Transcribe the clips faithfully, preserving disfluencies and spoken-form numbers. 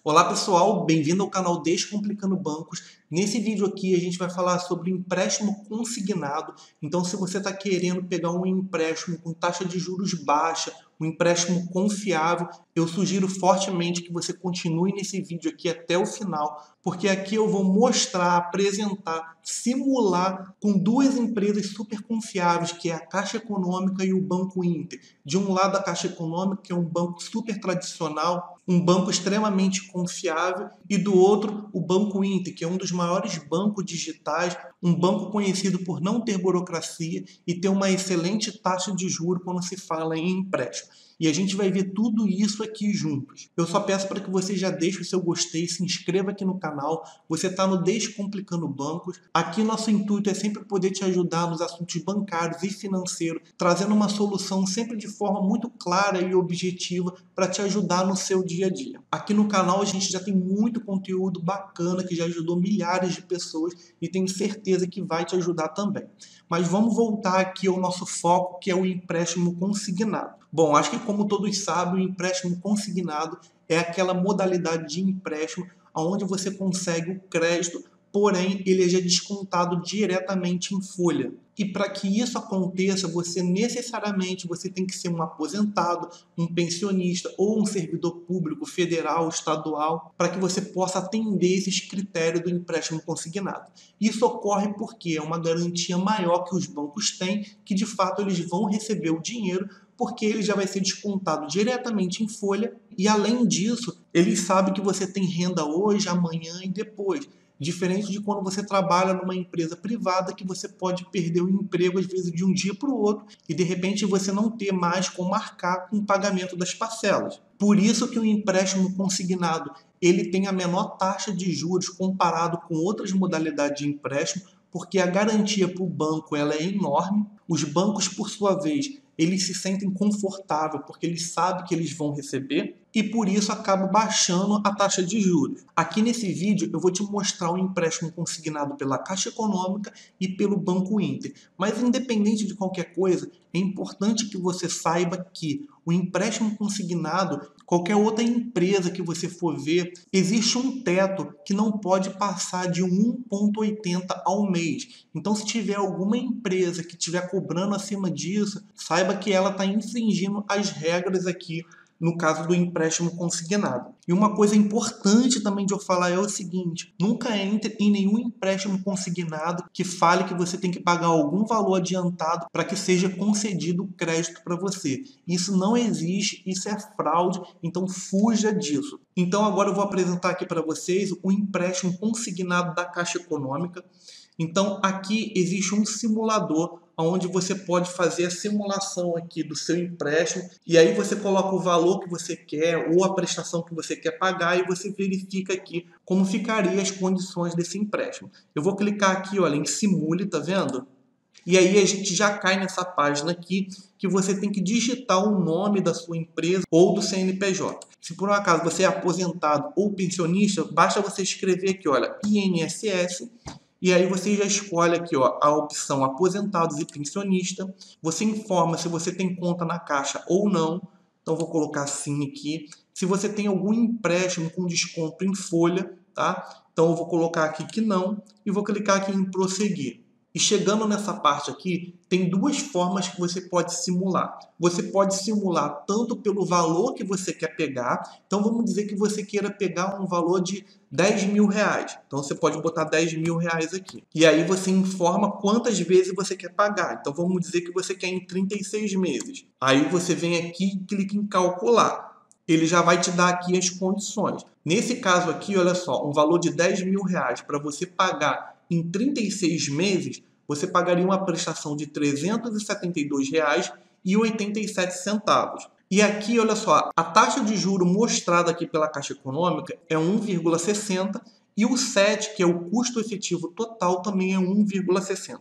Olá pessoal, bem-vindo ao canal Descomplicando Bancos. Nesse vídeo aqui a gente vai falar sobre empréstimo consignado. Então se você está querendo pegar um empréstimo com taxa de juros baixa, um empréstimo confiável, eu sugiro fortemente que você continue nesse vídeo aqui até o final, porque aqui eu vou mostrar, apresentar, simular com duas empresas super confiáveis, que é a Caixa Econômica e o Banco Inter. De um lado a Caixa Econômica, que é um banco super tradicional, um banco extremamente confiável, e do outro o Banco Inter, que é um dos maiores bancos digitais, um banco conhecido por não ter burocracia e ter uma excelente taxa de juros quando se fala em empréstimo. E a gente vai ver tudo isso aqui juntos. Eu só peço para que você já deixe o seu gostei, se inscreva aqui no canal. Você está no Descomplicando Bancos. Aqui nosso intuito é sempre poder te ajudar nos assuntos bancários e financeiros, trazendo uma solução sempre de forma muito clara e objetiva para te ajudar no seu dia a dia. Aqui no canal a gente já tem muito conteúdo bacana que já ajudou milhares de pessoas e tenho certeza que vai te ajudar também. Mas vamos voltar aqui ao nosso foco, que é o empréstimo consignado. Bom, acho que como todos sabem, o empréstimo consignado é aquela modalidade de empréstimo onde você consegue o crédito, porém ele é já descontado diretamente em folha. E para que isso aconteça, você necessariamente você tem que ser um aposentado, um pensionista ou um servidor público federal, estadual, para que você possa atender esses critérios do empréstimo consignado. Isso ocorre porque é uma garantia maior que os bancos têm, que de fato eles vão receber o dinheiro, porque ele já vai ser descontado diretamente em folha, e além disso, eles sabem que você tem renda hoje, amanhã e depois. Diferente de quando você trabalha numa empresa privada, que você pode perder o emprego às vezes de um dia para o outro e de repente você não ter mais como marcar com o pagamento das parcelas. Por isso que o empréstimo consignado ele tem a menor taxa de juros comparado com outras modalidades de empréstimo, porque a garantia para o banco ela é enorme. Os bancos, por sua vez, eles se sentem confortáveis porque eles sabem que eles vão receber e por isso acabam baixando a taxa de juros. Aqui nesse vídeo eu vou te mostrar o empréstimo consignado pela Caixa Econômica e pelo Banco Inter. Mas independente de qualquer coisa, é importante que você saiba que o empréstimo consignado, qualquer outra empresa que você for ver, existe um teto que não pode passar de um vírgula oitenta ao mês. Então se tiver alguma empresa que estiver cobrando acima disso, saiba que ela está infringindo as regras aqui no caso do empréstimo consignado. E uma coisa importante também de eu falar é o seguinte: nunca entre em nenhum empréstimo consignado que fale que você tem que pagar algum valor adiantado para que seja concedido o crédito para você. Isso não existe, isso é fraude, então fuja disso. Então agora eu vou apresentar aqui para vocês o empréstimo consignado da Caixa Econômica. Então aqui existe um simulador onde você pode fazer a simulação aqui do seu empréstimo e aí você coloca o valor que você quer ou a prestação que você quer pagar e você verifica aqui como ficaria as condições desse empréstimo. Eu vou clicar aqui, olha, em Simule, tá vendo? E aí a gente já cai nessa página aqui que você tem que digitar o nome da sua empresa ou do C N P J. Se por um acaso você é aposentado ou pensionista, basta você escrever aqui, olha, I N S S. E aí você já escolhe aqui, ó, a opção aposentados e pensionista. Você informa se você tem conta na Caixa ou não. Então vou colocar sim aqui. Se você tem algum empréstimo com desconto em folha, tá? Então eu vou colocar aqui que não e vou clicar aqui em prosseguir. E chegando nessa parte aqui, tem duas formas que você pode simular. Você pode simular tanto pelo valor que você quer pegar. Então vamos dizer que você queira pegar um valor de dez mil reais. Então você pode botar dez mil reais aqui. E aí você informa quantas vezes você quer pagar. Então vamos dizer que você quer em trinta e seis meses. Aí você vem aqui e clica em calcular. Ele já vai te dar aqui as condições. Nesse caso aqui, olha só, um valor de dez mil reais para você pagar em trinta e seis meses, você pagaria uma prestação de trezentos e setenta e dois reais e oitenta e sete centavos. E aqui, olha só, a taxa de juro mostrada aqui pela Caixa Econômica é um vírgula sessenta e o sete, que é o custo efetivo total, também é um vírgula sessenta.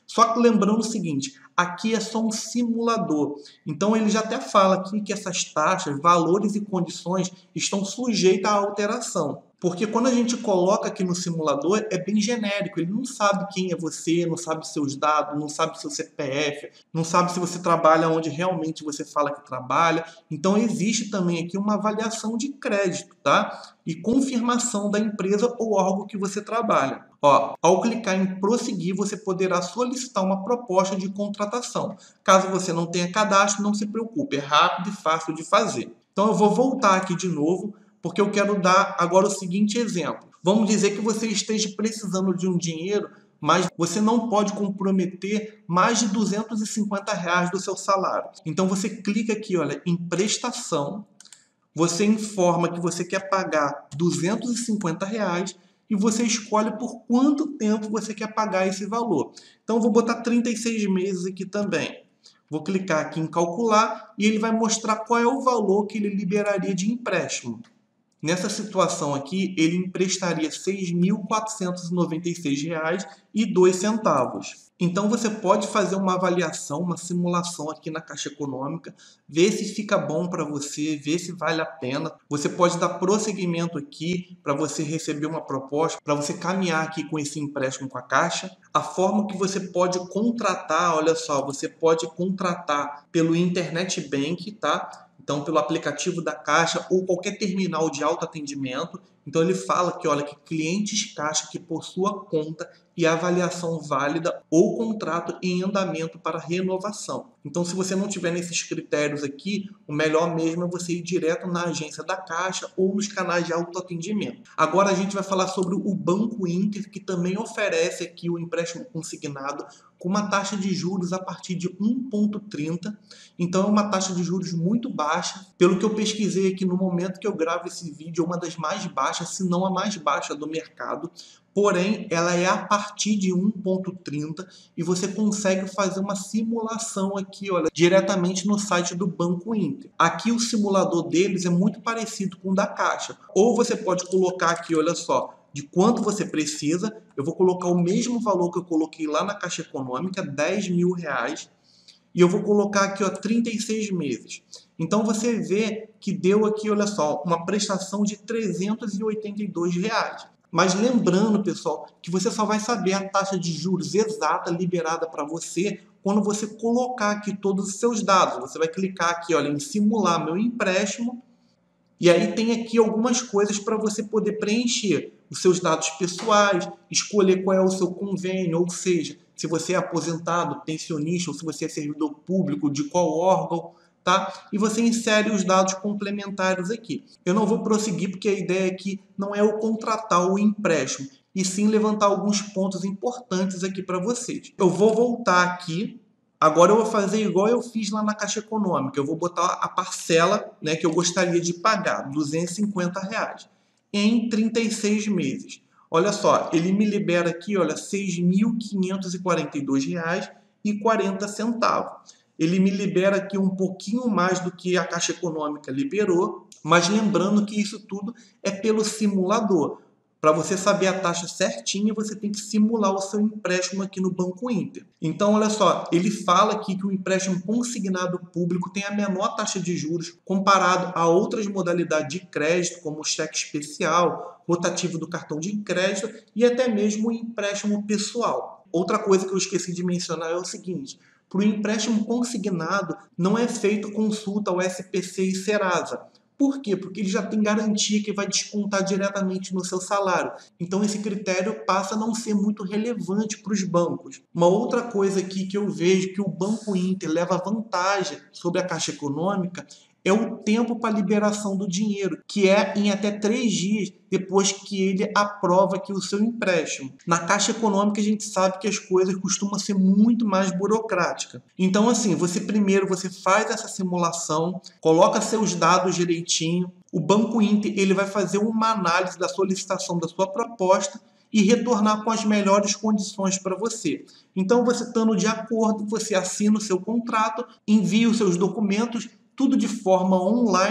Só que lembrando o seguinte, aqui é só um simulador. Então ele já até fala aqui que essas taxas, valores e condições estão sujeitas à alteração. Porque quando a gente coloca aqui no simulador, é bem genérico. Ele não sabe quem é você, não sabe seus dados, não sabe seu C P F, não sabe se você trabalha onde realmente você fala que trabalha. Então existe também aqui uma avaliação de crédito, tá? E confirmação da empresa ou órgão que você trabalha. Ó, ao clicar em prosseguir, você poderá solicitar uma proposta de contratação. Caso você não tenha cadastro, não se preocupe, é rápido e fácil de fazer. Então eu vou voltar aqui de novo, porque eu quero dar agora o seguinte exemplo. Vamos dizer que você esteja precisando de um dinheiro, mas você não pode comprometer mais de duzentos e cinquenta reais do seu salário. Então você clica aqui, olha, em prestação, você informa que você quer pagar duzentos e cinquenta reais e você escolhe por quanto tempo você quer pagar esse valor. Então eu vou botar trinta e seis meses aqui também. Vou clicar aqui em calcular e ele vai mostrar qual é o valor que ele liberaria de empréstimo. Nessa situação aqui, ele emprestaria seis mil quatrocentos e noventa e seis reais e dois centavos. Então você pode fazer uma avaliação, uma simulação aqui na Caixa Econômica, ver se fica bom para você, ver se vale a pena. Você pode dar prosseguimento aqui para você receber uma proposta, para você caminhar aqui com esse empréstimo com a Caixa. A forma que você pode contratar, olha só, você pode contratar pelo Internet Bank, tá? Então, pelo aplicativo da Caixa ou qualquer terminal de autoatendimento. Então, ele fala que, olha, que clientes Caixa que possua conta e avaliação válida ou contrato em andamento para renovação. Então, se você não tiver nesses critérios aqui, o melhor mesmo é você ir direto na agência da Caixa ou nos canais de autoatendimento. Agora, a gente vai falar sobre o Banco Inter, que também oferece aqui o empréstimo consignado com uma taxa de juros a partir de um vírgula trinta. Então, é uma taxa de juros muito baixa. Pelo que eu pesquisei aqui no momento que eu gravo esse vídeo, é uma das mais baixas, se não a mais baixa do mercado. Porém, ela é a partir de um vírgula trinta e você consegue fazer uma simulação aqui, olha, diretamente no site do Banco Inter. Aqui o simulador deles é muito parecido com o da Caixa. Ou você pode colocar aqui, olha só, de quanto você precisa. Eu vou colocar o mesmo valor que eu coloquei lá na Caixa Econômica, dez mil reais. E eu vou colocar aqui, ó, trinta e seis meses. Então você vê que deu aqui, olha só, uma prestação de trezentos e oitenta e dois reais. Mas lembrando, pessoal, que você só vai saber a taxa de juros exata liberada para você quando você colocar aqui todos os seus dados. Você vai clicar aqui, olha, em simular meu empréstimo. E aí tem aqui algumas coisas para você poder preencher os seus dados pessoais, escolher qual é o seu convênio, ou seja, se você é aposentado, pensionista, ou se você é servidor público, de qual órgão, tá? E você insere os dados complementares aqui. Eu não vou prosseguir porque a ideia aqui não é o contratar o empréstimo, e sim levantar alguns pontos importantes aqui para vocês. Eu vou voltar aqui. Agora eu vou fazer igual eu fiz lá na Caixa Econômica. Eu vou botar a parcela, né, que eu gostaria de pagar, duzentos e cinquenta reais, em trinta e seis meses. Olha só, ele me libera aqui, olha, seis mil quinhentos e quarenta e dois reais e quarenta centavos. Ele me libera aqui um pouquinho mais do que a Caixa Econômica liberou, mas lembrando que isso tudo é pelo simulador. Para você saber a taxa certinha, você tem que simular o seu empréstimo aqui no Banco Inter. Então, olha só, ele fala aqui que o empréstimo consignado público tem a menor taxa de juros comparado a outras modalidades de crédito, como o cheque especial, rotativo do cartão de crédito e até mesmo o empréstimo pessoal. Outra coisa que eu esqueci de mencionar é o seguinte: para o empréstimo consignado, não é feito consulta ao S P C e Serasa. Por quê? Porque ele já tem garantia que vai descontar diretamente no seu salário. Então esse critério passa a não ser muito relevante para os bancos. Uma outra coisa aqui que eu vejo que o Banco Inter leva vantagem sobre a Caixa Econômica é o tempo para liberação do dinheiro, que é em até três dias depois que ele aprova aqui o seu empréstimo. Na Caixa Econômica a gente sabe que as coisas costumam ser muito mais burocráticas. Então assim, você primeiro você faz essa simulação, coloca seus dados direitinho, o Banco Inter ele vai fazer uma análise da solicitação da sua proposta e retornar com as melhores condições para você. Então você estando de acordo, você assina o seu contrato, envia os seus documentos, tudo de forma online,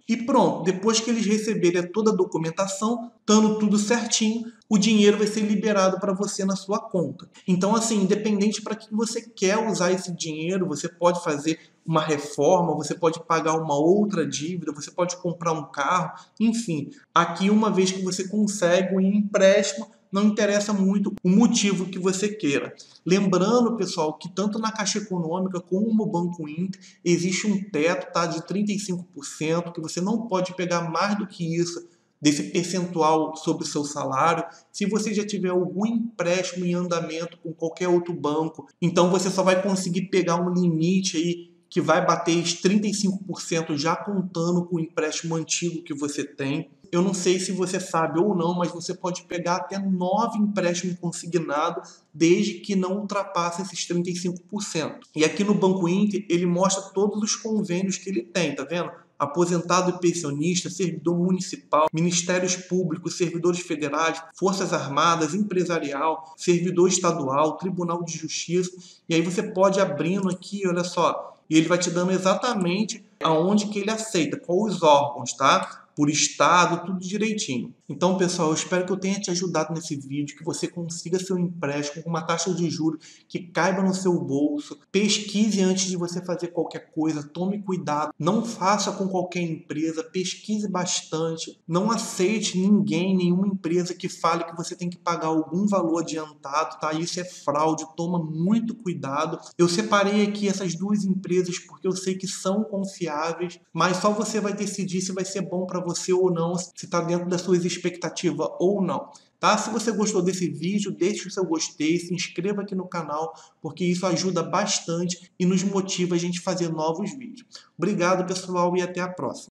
e pronto. Depois que eles receberem toda a documentação, estando tudo certinho, o dinheiro vai ser liberado para você na sua conta. Então, assim, independente para que você quer usar esse dinheiro, você pode fazer uma reforma, você pode pagar uma outra dívida, você pode comprar um carro, enfim. Aqui, uma vez que você consegue um empréstimo, não interessa muito o motivo que você queira. Lembrando, pessoal, que tanto na Caixa Econômica como no Banco Inter existe um teto, tá, de trinta e cinco por cento, que você não pode pegar mais do que isso desse percentual sobre o seu salário. Se você já tiver algum empréstimo em andamento com qualquer outro banco, então você só vai conseguir pegar um limite aí que vai bater os trinta e cinco por cento já contando com o empréstimo antigo que você tem. Eu não sei se você sabe ou não, mas você pode pegar até nove empréstimos consignados desde que não ultrapasse esses trinta e cinco por cento. E aqui no Banco Inter, ele mostra todos os convênios que ele tem, tá vendo? Aposentado e pensionista, servidor municipal, ministérios públicos, servidores federais, forças armadas, empresarial, servidor estadual, tribunal de justiça. E aí você pode abrindo aqui, olha só, e ele vai te dando exatamente aonde que ele aceita, quais os órgãos, tá? Por estado, tudo direitinho. Então, pessoal, eu espero que eu tenha te ajudado nesse vídeo, que você consiga seu empréstimo com uma taxa de juros que caiba no seu bolso. Pesquise antes de você fazer qualquer coisa, tome cuidado, não faça com qualquer empresa, pesquise bastante, não aceite ninguém, nenhuma empresa que fale que você tem que pagar algum valor adiantado, tá? Isso é fraude, toma muito cuidado. Eu separei aqui essas duas empresas porque eu sei que são confiáveis, mas só você vai decidir se vai ser bom para você ou não, se está dentro das suas expectativas ou não. Tá? Se você gostou desse vídeo, deixe o seu gostei, se inscreva aqui no canal, porque isso ajuda bastante e nos motiva a gente a fazer novos vídeos. Obrigado, pessoal, e até a próxima.